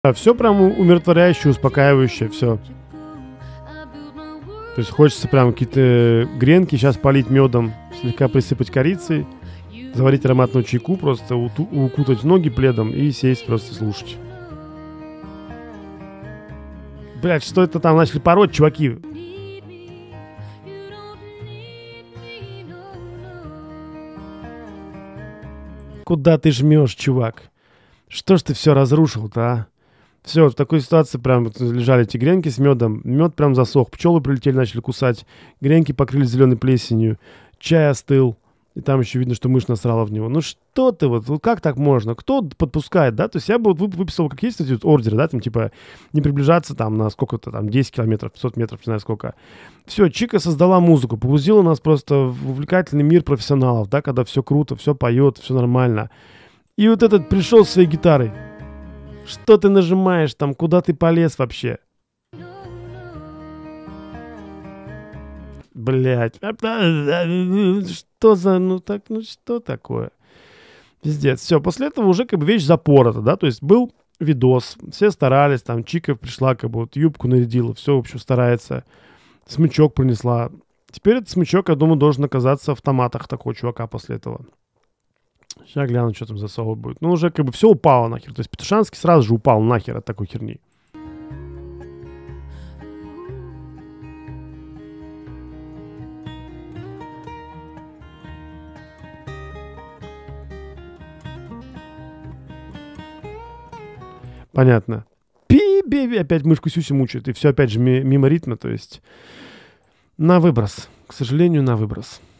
Все прям умиротворяюще, успокаивающе, все. То есть хочется прям какие-то гренки сейчас полить медом, слегка присыпать корицей, заварить ароматную чайку, просто укутать ноги пледом и сесть просто слушать. Блять, что это там начали пороть, чуваки? Куда ты жмешь, чувак? Что ж ты все разрушил-то, а? Все, в такой ситуации прям вот лежали эти гренки с медом. Мед прям засох, пчелы прилетели, начали кусать. Гренки покрылись зеленой плесенью. Чай остыл. И там еще видно, что мышь насрала в него. Ну что ты вот как так можно? Кто подпускает, да? То есть я бы вот выписал, как есть эти вот ордеры, да, там типа не приближаться там на сколько-то там 10 километров, 500 метров, не знаю сколько. Все, Чика создала музыку, погрузила нас просто в увлекательный мир профессионалов, да, когда все круто, все поет, все нормально. И вот этот пришел с своей гитарой. Что ты нажимаешь там? Куда ты полез вообще? Блять. Что за... что такое? Пиздец. Все, после этого уже как бы вещь запорота, да? То есть был видос, все старались, там Чика пришла, как бы вот юбку нарядила, все, в общем, старается. Смычок принесла. Теперь этот смычок, я думаю, должен оказаться в томатах такого чувака после этого. Сейчас гляну, что там за соус будет. Ну, уже как бы все упало нахер. То есть Петушанский сразу же упал нахер от такой херни. Понятно. Пи-би-би, опять мышку Сюси мучает. И все опять же мимо ритма, то есть на выброс. К сожалению, на выброс.